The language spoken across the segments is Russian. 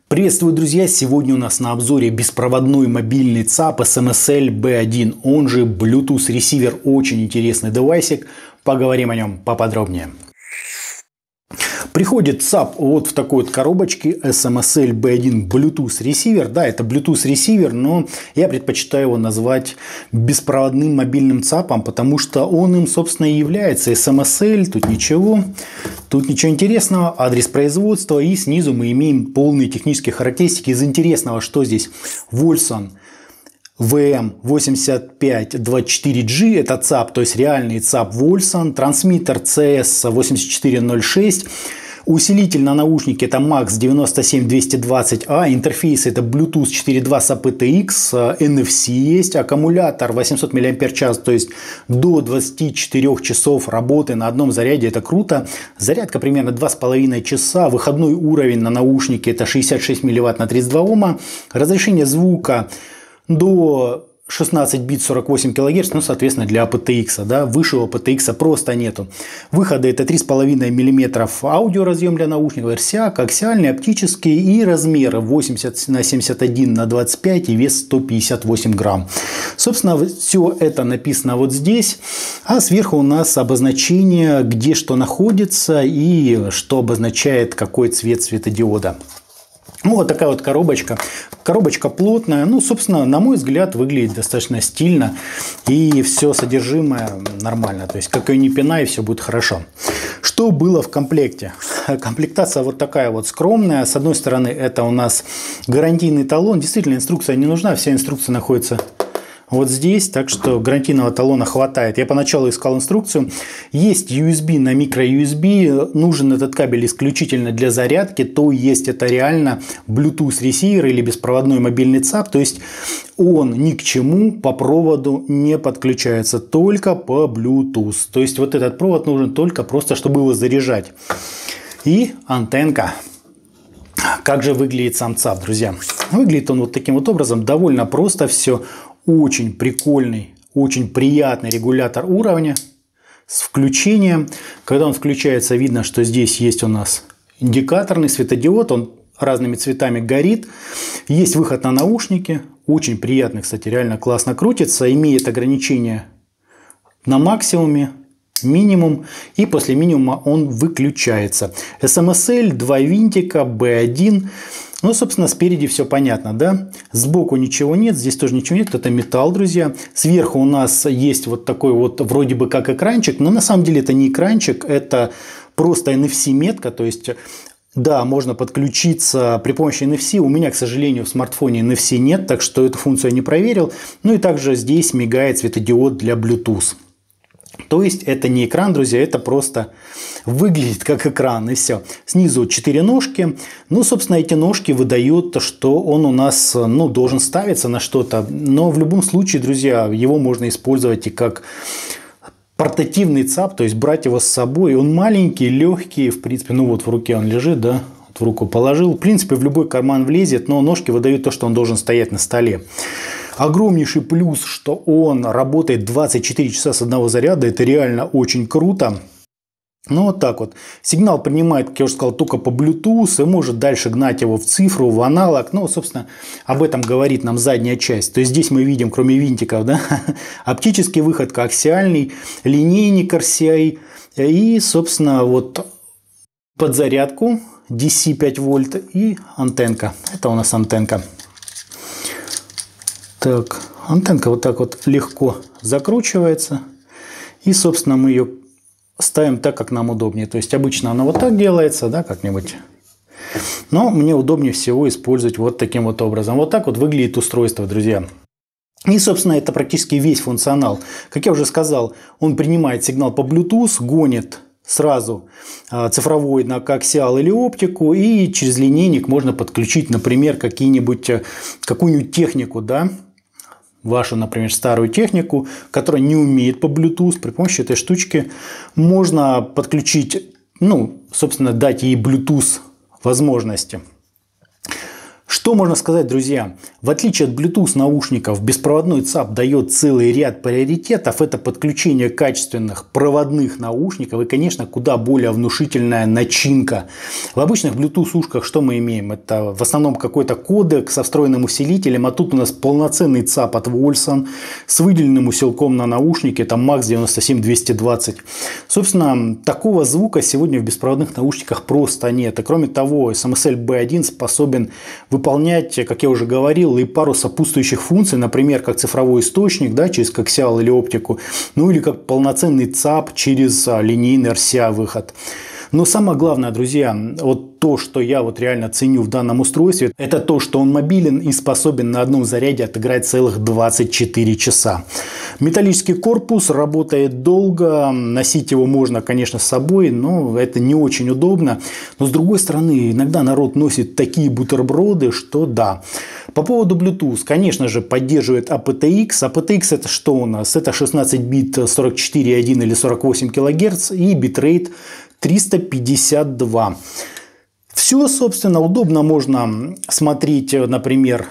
Приветствую, друзья! Сегодня у нас на обзоре беспроводной мобильный ЦАП SMSL B1, он же Bluetooth ресивер. Очень интересный девайсик. Поговорим о нем поподробнее. Приходит ЦАП вот в такой вот коробочке SMSL B1 Bluetooth ресивер. Да, это Bluetooth ресивер, но я предпочитаю его назвать беспроводным мобильным ЦАПом, потому что он им, собственно, и является. SMSL, тут ничего интересного. Адрес производства, и снизу мы имеем полные технические характеристики. Из интересного, что здесь? Wolfson VM8524G, это ЦАП, то есть реальный ЦАП Wolfson, трансмиттер CS8406, усилитель на наушнике это MAX 97220A, интерфейс это Bluetooth 4.2 с aptX, NFC есть, аккумулятор 800 мАч, то есть до 24 часов работы на одном заряде, это круто. Зарядка примерно 2,5 часа, выходной уровень на наушнике это 66 мВт на 32 Ома, разрешение звука до 16 бит 48 кГц, ну, соответственно, для aptX, да, высшего aptX просто нету. Выходы это 3,5 мм аудиоразъем для наушников, RCA, коаксиальный, оптический, и размеры 80 на 71 на 25 и вес 158 грамм. Собственно, все это написано вот здесь, а сверху у нас обозначение, где что находится и что обозначает какой цвет светодиода. Ну, вот такая вот коробочка. Коробочка плотная. Ну, собственно, на мой взгляд, выглядит достаточно стильно. И все содержимое нормально. То есть, как ее не пинай, все будет хорошо. Что было в комплекте? Комплектация вот такая вот скромная. С одной стороны, это у нас гарантийный талон. Действительно, инструкция не нужна. Вся инструкция находится вот здесь, так что гарантийного талона хватает. Я поначалу искал инструкцию. Есть USB на micro-USB. Нужен этот кабель исключительно для зарядки. То есть это реально Bluetooth ресивер или беспроводной мобильный ЦАП. То есть он ни к чему по проводу не подключается. Только по Bluetooth. То есть вот этот провод нужен только просто, чтобы его заряжать. И антенка. Как же выглядит сам ЦАП, друзья? Выглядит он вот таким вот образом. Довольно просто все. Очень прикольный, очень приятный регулятор уровня с включением. Когда он включается, видно, что здесь есть у нас индикаторный светодиод. Он разными цветами горит. Есть выход на наушники. Очень приятный, кстати, реально классно крутится. Имеет ограничение на максимуме, минимум. И после минимума он выключается. SMSL, 2 винтика, B1. Ну, собственно, спереди все понятно, да? Сбоку ничего нет, здесь тоже ничего нет, это металл, друзья. Сверху у нас есть вот такой вот вроде бы как экранчик, но на самом деле это не экранчик, это просто NFC-метка, то есть, да, можно подключиться при помощи NFC. У меня, к сожалению, в смартфоне NFC нет, так что эту функцию я не проверил. Ну и также здесь мигает светодиод для Bluetooth. То есть это не экран, друзья, это просто выглядит как экран, и все. Снизу 4 ножки. Ну, собственно, эти ножки выдают, что он у нас, ну, должен ставиться на что-то. Но в любом случае, друзья, его можно использовать и как портативный ЦАП, то есть брать его с собой. Он маленький, легкий, в принципе, ну вот в руке он лежит, да, вот в руку положил. В принципе, в любой карман влезет, но ножки выдают то, что он должен стоять на столе. Огромнейший плюс, что он работает 24 часа с одного заряда. Это реально очень круто. Ну, вот так вот. Сигнал принимает, как я уже сказал, только по Bluetooth и может дальше гнать его в цифру, в аналог. Ну, собственно, об этом говорит нам задняя часть. То есть здесь мы видим, кроме винтиков, да, оптический выход, коаксиальный, линейник RCA и, собственно, вот подзарядку DC 5 вольт и антенка. Это у нас антенка. Так, антенка вот так вот легко закручивается. И, собственно, мы ее ставим так, как нам удобнее. То есть обычно она вот так делается, да, как-нибудь. Но мне удобнее всего использовать вот таким вот образом. Вот так вот выглядит устройство, друзья. И, собственно, это практически весь функционал. Как я уже сказал, он принимает сигнал по Bluetooth, гонит сразу цифровой на коаксиал или оптику, и через линейник можно подключить, например, какую-нибудь технику, да, вашу, например, старую технику, которая не умеет по Bluetooth. При помощи этой штучки можно подключить, ну, собственно, дать ей Bluetooth возможности. Что Что можно сказать, друзья? В отличие от Bluetooth наушников, беспроводной ЦАП дает целый ряд приоритетов. Это подключение качественных проводных наушников и, конечно, куда более внушительная начинка. В обычных Bluetooth ушках что мы имеем? Это в основном какой-то кодек со встроенным усилителем, а тут у нас полноценный ЦАП от Wolfson с выделенным усилком на наушнике, это Max 97220. Собственно, такого звука сегодня в беспроводных наушниках просто нет. И кроме того, SMSL B1 способен выполнять, как я уже говорил, и пару сопутствующих функций, например, как цифровой источник, да, через коаксиал или оптику, ну или как полноценный ЦАП через линейный RCA выход. Но самое главное, друзья, вот то, что я вот реально ценю в данном устройстве, это то, что он мобилен и способен на одном заряде отыграть целых 24 часа. Металлический корпус работает долго, носить его можно, конечно, с собой, но это не очень удобно. Но с другой стороны, иногда народ носит такие бутерброды, что да. По поводу Bluetooth, конечно же, поддерживает aptX. aptX это что у нас? Это 16 бит 44,1 или 48 кГц и битрейт 352. Все, собственно, удобно можно смотреть, например,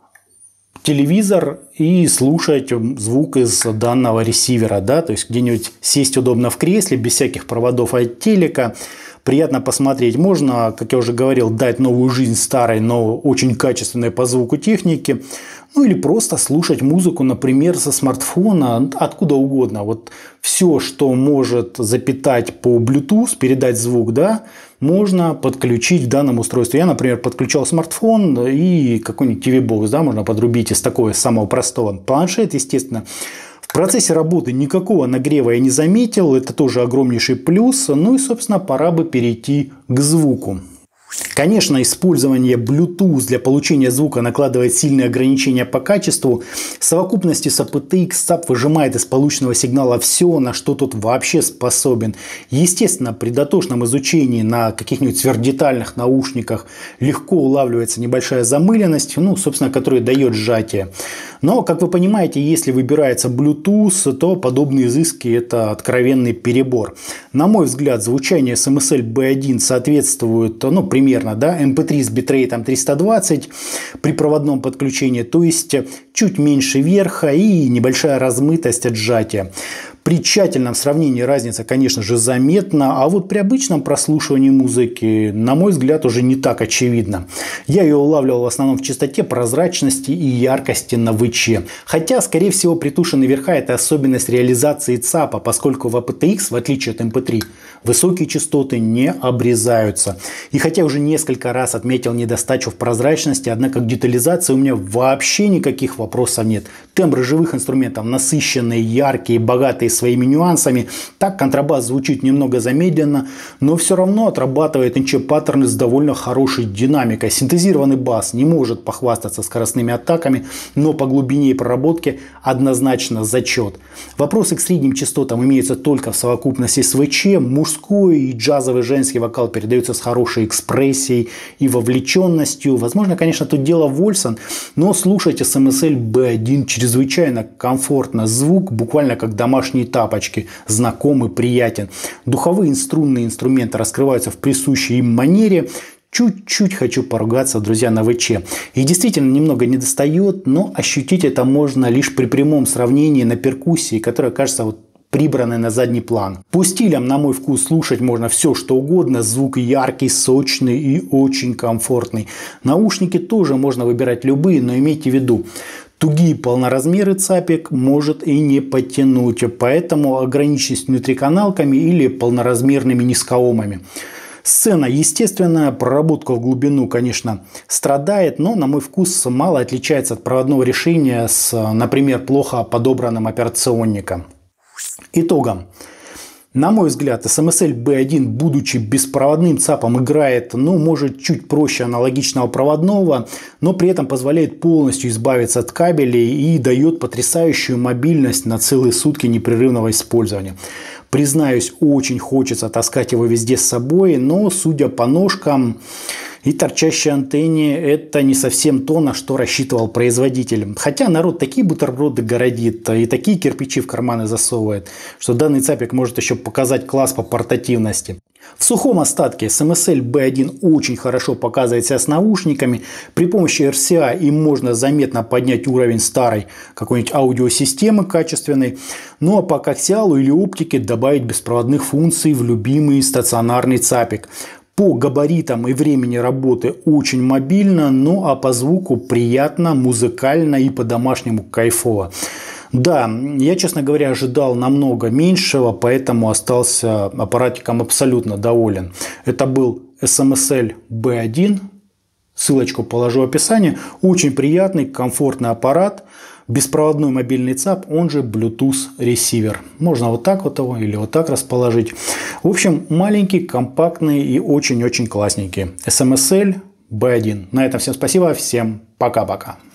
телевизор и слушать звук из данного ресивера, да, то есть где-нибудь сесть удобно в кресле, без всяких проводов от телека. Приятно посмотреть. Можно, как я уже говорил, дать новую жизнь старой, но очень качественной по звуку технике. Ну или просто слушать музыку, например, со смартфона, откуда угодно. Вот все, что может запитать по Bluetooth, передать звук, да, можно подключить в данном устройстве. Я, например, подключал смартфон и какой-нибудь TV-бокс, да, можно подрубить из такого самого простого. Планшет, естественно. В процессе работы никакого нагрева я не заметил, это тоже огромнейший плюс. Ну и, собственно, пора бы перейти к звуку. Конечно, использование Bluetooth для получения звука накладывает сильные ограничения по качеству. В совокупности с aptX ЦАП выжимает из полученного сигнала все, на что тот вообще способен. Естественно, при дотошном изучении на каких-нибудь сверхдетальных наушниках легко улавливается небольшая замыленность, ну, собственно, которая дает сжатие. Но, как вы понимаете, если выбирается Bluetooth, то подобные изыски – это откровенный перебор. На мой взгляд, звучание SMSL B1 соответствует, ну, примерно, да, MP3 с битрейтом 320 при проводном подключении, то есть чуть меньше верха и небольшая размытость от сжатия. При тщательном сравнении разница, конечно же, заметна, а вот при обычном прослушивании музыки, на мой взгляд, уже не так очевидно. Я ее улавливал в основном в частоте, прозрачности и яркости на ВЧ. Хотя, скорее всего, притушенные верха – это особенность реализации ЦАПа, поскольку в aptX, в отличие от MP3, высокие частоты не обрезаются. И хотя уже несколько раз отметил недостачу в прозрачности, однако к детализации у меня вообще никаких вопросов нет. Тембры живых инструментов насыщенные, яркие, богатые своими нюансами. Так контрабас звучит немного замедленно, но все равно отрабатывает НЧ-паттерны с довольно хорошей динамикой. Синтезированный бас не может похвастаться скоростными атаками, но по глубине и проработке однозначно зачет. Вопросы к средним частотам имеются только в совокупности с ВЧ. Мужской и джазовый женский вокал передаются с хорошей экспрессией и вовлеченностью. Возможно, конечно, тут дело в Wolfson, но слушать SMSL B1 чрезвычайно комфортно. Звук буквально как домашние тапочки, знакомый, приятен. Духовые струнные инструменты раскрываются в присущей им манере. Чуть-чуть хочу поругаться, друзья, на ВЧ. И действительно немного недостает, но ощутить это можно лишь при прямом сравнении на перкуссии, которая кажется вот прибранной на задний план. По стилям, на мой вкус, слушать можно все, что угодно. Звук яркий, сочный и очень комфортный. Наушники тоже можно выбирать любые, но имейте в виду, тугие полноразмеры ЦАПик может и не подтянуть, поэтому ограничьтесь внутриканалками или полноразмерными низкоомами. Сцена естественная, проработка в глубину, конечно, страдает, но, на мой вкус, мало отличается от проводного решения с, например, плохо подобранным операционником. Итогом. На мой взгляд, SMSL B1, будучи беспроводным ЦАПом, играет, ну, может, чуть проще аналогичного проводного, но при этом позволяет полностью избавиться от кабелей и дает потрясающую мобильность на целые сутки непрерывного использования. Признаюсь, очень хочется таскать его везде с собой, но, судя по ножкам, и торчащей антенне это не совсем то, на что рассчитывал производитель. Хотя народ такие бутерброды городит и такие кирпичи в карманы засовывает, что данный цапик может еще показать класс по портативности. В сухом остатке SMSL B1 очень хорошо показывает себя с наушниками. При помощи RCA им можно заметно поднять уровень старой какой-нибудь аудиосистемы качественной. Ну а по коаксиалу или оптике добавить беспроводных функций в любимый стационарный цапик. По габаритам и времени работы очень мобильно, ну а по звуку приятно, музыкально и по-домашнему кайфово. Да, я, честно говоря, ожидал намного меньшего, поэтому остался аппаратиком абсолютно доволен. Это был SMSL B1, ссылочку положу в описании. Очень приятный, комфортный аппарат, беспроводной мобильный ЦАП, он же Bluetooth ресивер. Можно вот так вот его или вот так расположить. В общем, маленький, компактный и очень-очень классненький. SMSL B1. На этом всем спасибо, всем пока-пока.